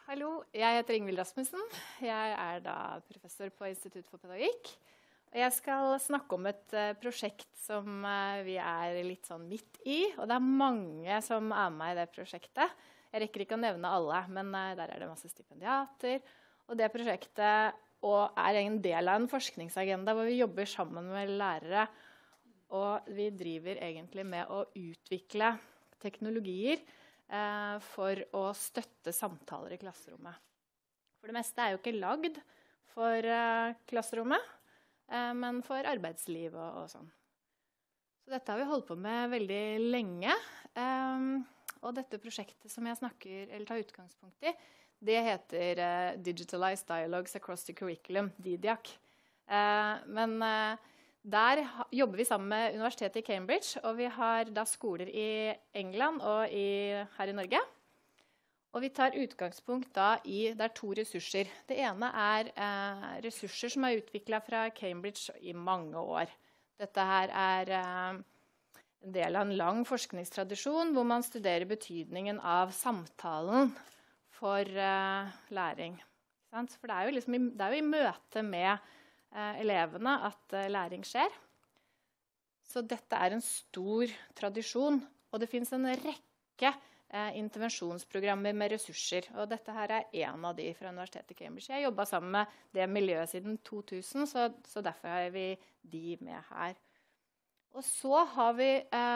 Hallo, jeg heter Ingvild Rasmussen. Jeg er da professor på Institutt for pedagogikk. Og jeg skal snakke om et prosjekt som vi er litt sånn midt i. Og det er mange som er med i det prosjektet. Jeg rekker ikke å nevne alle, men der er det masse stipendiater. Og det prosjektet er en del av en forskningsagenda hvor vi jobber sammen med lærere. Og vi driver egentlig med å utvikle teknologier for å støtte samtaler i klasserommet. For det meste er jo ikke lagd for klasserommet, men for arbeidsliv og sånn. Så dette har vi holdt på med veldig lenge. Og dette prosjektet som jeg tar utgangspunkt i, det heter Digitalized Dialogues Across the Curriculum, DIDIAC. Men der jobber vi sammen med Universitetet i Cambridge, og vi har da skoler i England og her i Norge. Og vi tar utgangspunkt da det er to ressurser. Det ene er ressurser som er utviklet fra Cambridge i mange år. Dette her er en del av en lang forskningstradisjon hvor man studerer betydningen av samtalen for læring. For det er jo i møte med elevene at læring skjer. Så dette er en stor tradisjon, og det finnes en rekke intervensjonsprogrammer med ressurser, og dette her er en av de fra Universitetet i Cambridge. Jeg har jobbet sammen med det miljøet siden 2000, så derfor har vi de med her. Og så har vi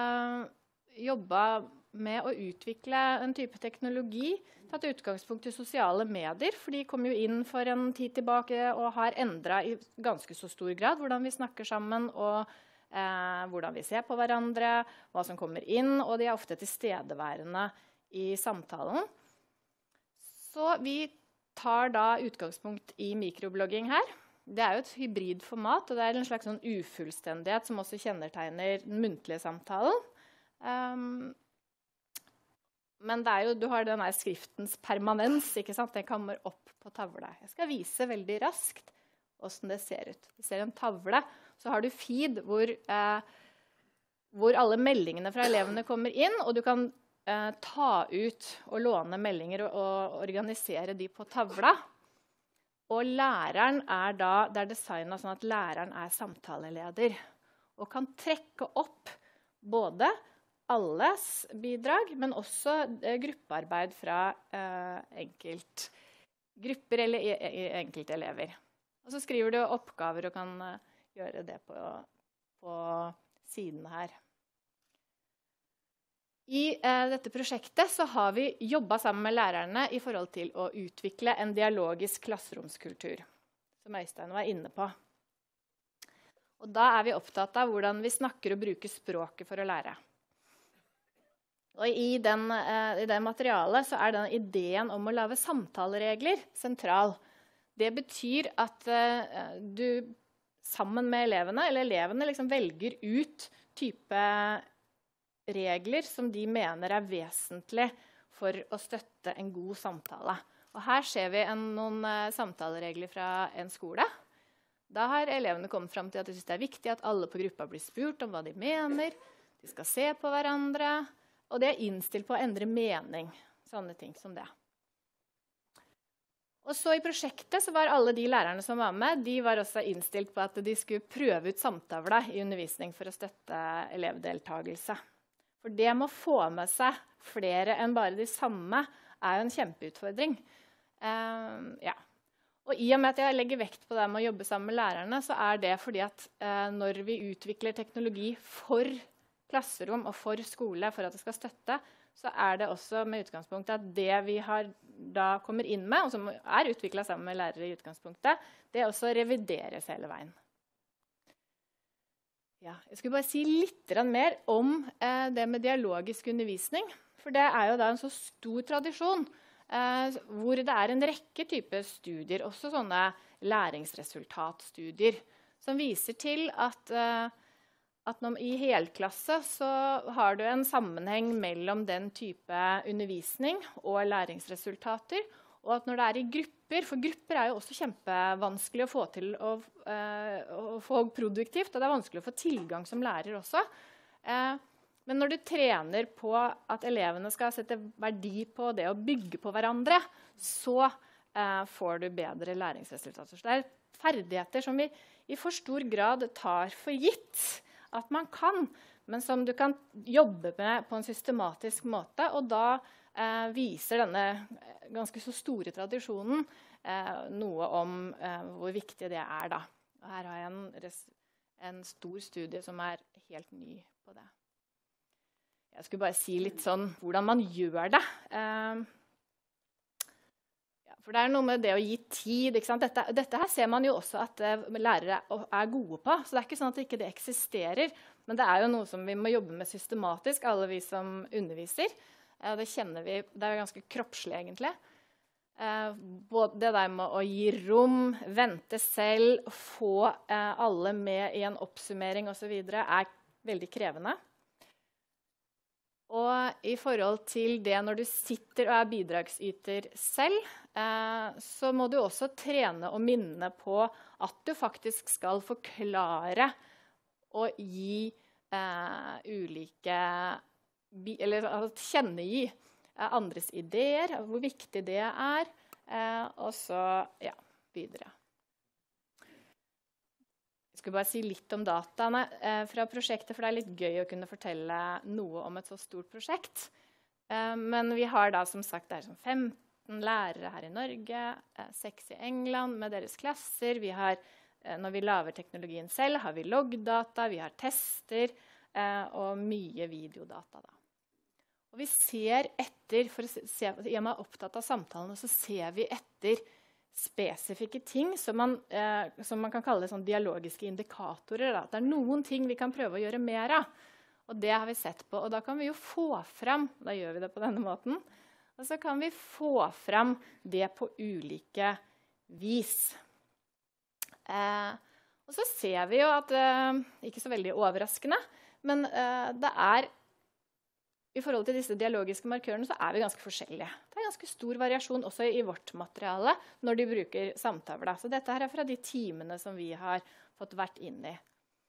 jobbet med å utvikle en type teknologi, tatt utgangspunkt i sosiale medier, for de kom jo inn for en tid tilbake og har endret i ganske så stor grad hvordan vi snakker sammen og hvordan vi ser på hverandre, hva som kommer inn, og de er ofte tilstedeværende i samtalen. Så vi tar da utgangspunkt i mikroblogging her. Det er jo et hybridformat, og det er en slags sånn ufullstendighet som også kjennetegner den muntlige samtalen. Men du har denne skriftens permanens, ikke sant? Den kommer opp på tavla. Jeg skal vise veldig raskt hvordan det ser ut. Du ser en tavle, så har du feed hvor alle meldingene fra elevene kommer inn, og du kan ta ut og låne meldinger og organisere de på tavla. Og læreren det er designet sånn at læreren er samtaleleder, og kan trekke opp både alles bidrag, men også gruppearbeid fra enkeltgrupper eller enkeltelever. Og så skriver du oppgaver og kan gjøre det på siden her. I dette prosjektet så har vi jobbet sammen med lærerne i forhold til å utvikle en dialogisk klasseromskultur, som Øystein var inne på. Og da er vi opptatt av hvordan vi snakker og bruker språket for å lære. Og i det materialet så er denne ideen om å lage samtaleregler sentral. Det betyr at du sammen med elevene, eller elevene liksom velger ut type regler som de mener er vesentlig for å støtte en god samtale. Og her ser vi noen samtaleregler fra en skole. Da har elevene kommet frem til at de synes det er viktig at alle på gruppa blir spurt om hva de mener. De skal se på hverandre. Og det er innstilt på å endre mening, sånne ting som det. Og så i prosjektet så var alle de lærerne som var med, de var også innstilt på at de skulle prøve ut samtavla i undervisning for å støtte elevdeltagelse. For det med å få med seg flere enn bare de samme er jo en kjempeutfordring. Og i og med at jeg legger vekt på det med å jobbe sammen med lærerne, så er det fordi at når vi utvikler teknologi for klasserom og for skole, for at det skal støtte, så er det også med utgangspunkt at det vi da kommer inn med, og som er utviklet sammen med lærere i utgangspunktet, det også revideres hele veien. Ja, jeg skulle bare si litt mer om det med dialogisk undervisning, for det er jo da en så stor tradisjon, hvor det er en rekke typer studier, også sånne læringsresultatstudier, som viser til at i helklasse så har du en sammenheng mellom den type undervisning og læringsresultater, og at når det er i grupper, for grupper er jo også kjempevanskelig å få til å få produktivt, og det er vanskelig å få tilgang som lærer også, Men når du trener på at elevene skal sette verdi på det å bygge på hverandre, så får du bedre læringsresultater. Så det er ferdigheter som vi i for stor grad tar for gitt at man kan, men som du kan jobbe med på en systematisk måte, og da viser denne ganske så store tradisjonen noe om hvor viktig det er da. Og her har jeg en stor studie som er helt ny på det. Jeg skulle bare si litt sånn hvordan man gjør det. For det er noe med det å gi tid, ikke sant? Dette her ser man jo også at lærere er gode på, så det er ikke sånn at ikke det eksisterer, men det er jo noe som vi må jobbe med systematisk, alle vi som underviser. Det kjenner vi, det er ganske kroppslig egentlig. Både det der med å gi rom, vente selv, få alle med i en oppsummering og så videre, er veldig krevende. Og i forhold til det når du sitter og er bidragsyter selv, så må du også trene og minne på at du faktisk skal forklare og gi ulike, eller kjennegi andres ideer, hvor viktig det er, og så videre. Jeg skulle bare si litt om dataene fra prosjektet, for det er litt gøy å kunne fortelle noe om et så stort prosjekt. Men vi har da som sagt det er som 15 lærere her i Norge, 6 i England med deres klasser. Vi har, når vi lager teknologien selv, har vi loggdata, vi har tester og mye videodata da. Og vi ser etter, for å se, i og med opptatt av samtalene, så ser vi etter spesifikke ting som man kan kalle sånn dialogiske indikatorer. Da. Det er noen ting vi kan prøve å gjøre mer av, og det har vi sett på. Og da kan vi jo få fram, da gjør vi det på denne måten, og så kan vi få fram det på ulike vis. Og så ser vi jo at, ikke så veldig overraskende, men det er, i forhold til disse dialogiske markørene, så er vi ganske forskjellige. Det er ganske stor variasjon også i vårt materiale når de bruker samtavla. Så dette her er fra de timene som vi har fått vært inn i.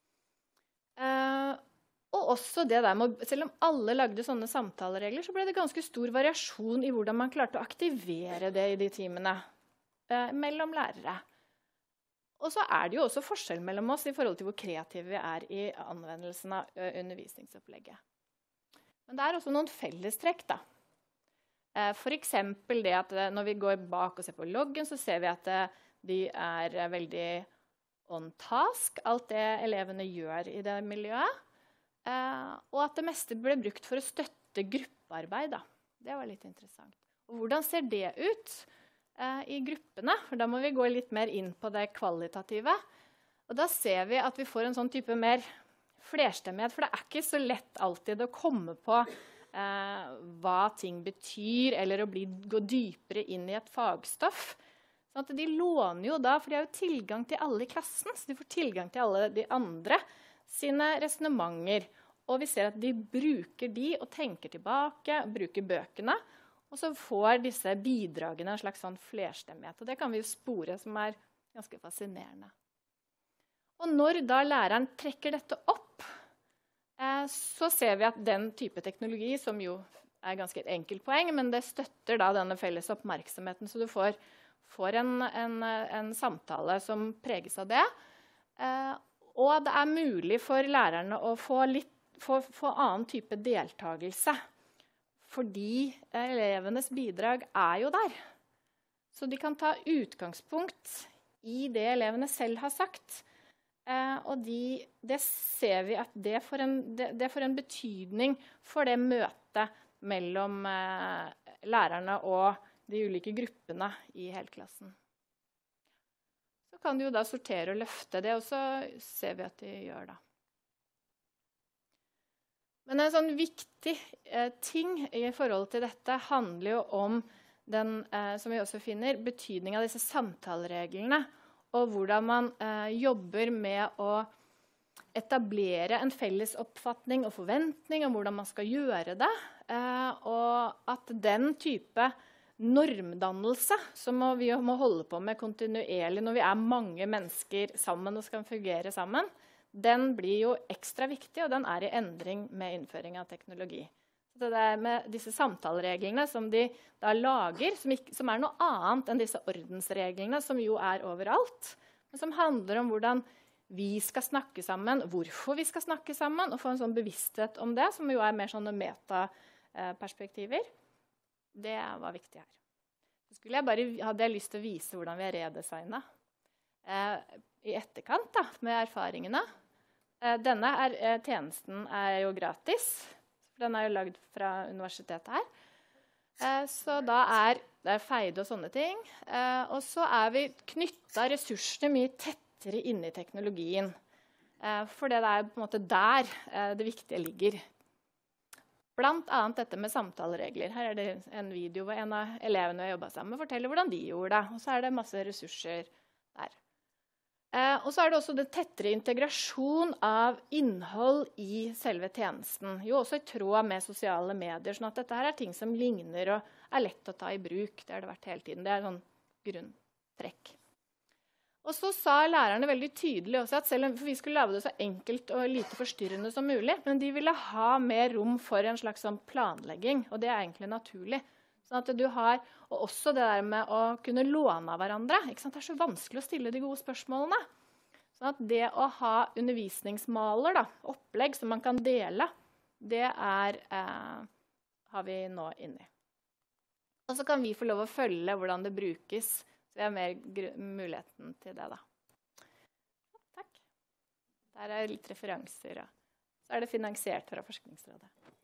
Og også det der med, selv om alle lagde sånne samtaleregler, så ble det ganske stor variasjon i hvordan man klarte å aktivere det i de timene mellom lærere. Og så er det jo også forskjell mellom oss i forhold til hvor kreative vi er i anvendelsen av undervisningsopplegget. Men det er også noen fellestrekk da. For eksempel det at når vi går bak og ser på loggen, så ser vi at de er veldig on task, alt det elevene gjør i det miljøet. Og at det meste ble brukt for å støtte gruppearbeid da. Det var litt interessant. Og hvordan ser det ut i gruppene? For da må vi gå litt mer inn på det kvalitative. Og da ser vi at vi får en sånn type mer flerstemmighet, for det er ikke så lett alltid å komme på hva ting betyr, eller å gå dypere inn i et fagstoff. Sånn at de låner jo da, for de har jo tilgang til alle i klassen, så de får tilgang til alle de andre sine resonementer. Og vi ser at de bruker de og tenker tilbake, bruker bøkene, og så får disse bidragene en slags sånn flerstemmighet. Og det kan vi jo spore, som er ganske fascinerende. Og når da læreren trekker dette opp, så ser vi at den type teknologi, som jo er ganske et enkelt poeng, men det støtter da denne felles oppmerksomheten, så du får en samtale som preges av det. Og det er mulig for lærerne å få annen type deltagelse, fordi elevenes bidrag er jo der. Så de kan ta utgangspunkt i det elevene selv har sagt, og det ser vi at det får en betydning for det møtet mellom lærerne og de ulike gruppene i helklassen. Så kan de jo da sortere og løfte det, og så ser vi at de gjør det. Men en sånn viktig ting i forhold til dette handler jo om den, som vi også finner, betydning av disse samtalereglene, og hvordan man jobber med å etablere en felles oppfatning og forventning om hvordan man skal gjøre det, og at den type normdannelse som vi må holde på med kontinuerlig når vi er mange mennesker sammen og skal fungere sammen, den blir jo ekstra viktig, og den er i endring med innføring av teknologi. Så det der med disse samtalereglene som de da lager, som er noe annet enn disse ordensreglene, som jo er overalt, men som handler om hvordan vi skal snakke sammen, hvorfor vi skal snakke sammen, og få en sånn bevissthet om det, som jo er mer sånne metaperspektiver. Det var viktig her. Så hadde jeg lyst til å vise hvordan vi har redesignet i etterkant da, med erfaringene. Denne tjenesten er jo gratis. Den er jo laget fra universitetet her. Så da det feide og sånne ting. Og så vi knyttet ressursene mye tettere inn i teknologien. For det er på en måte der det viktige ligger. Blant annet dette med samtaleregler. Her det en video hvor en av elevene vi har jobbet sammen med forteller hvordan de gjorde det. Og så det masse ressurser der. Og så det også det tettere integrasjon av innhold i selve tjenesten. Jo også i tråd med sosiale medier, sånn at dette her ting som ligner og lett å ta i bruk. Det har det vært hele tiden. Det sånn grunntrekk. Og så sa lærerne veldig tydelig også at selv om vi skulle lage det så enkelt og lite forstyrrende som mulig, men de ville ha mer rom for en slags sånn planlegging, og det egentlig naturlig. Sånn at du har, og også det der med å kunne låne av hverandre. Ikke sant? Det så vanskelig å stille de gode spørsmålene. Sånn at det å ha undervisningsmaler, da, opplegg som man kan dele, det har vi nå inne i. Og så kan vi få lov å følge hvordan det brukes. Så vi har mer muligheten til det, da. Takk. Der litt referanser, og så det finansiert fra Forskningsrådet.